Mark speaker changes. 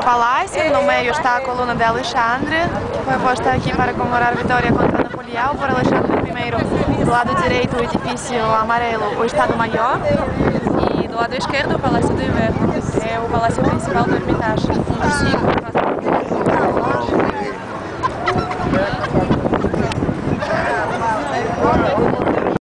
Speaker 1: palácio, no meio está a coluna de Alexandre, que foi posta aqui para comemorar a vitória contra Napoleão por Alexandre I. Do lado direito, o edifício amarelo, o Estado-Maior, e do lado esquerdo, o Palácio do Inverno, é o palácio principal do Hermitage.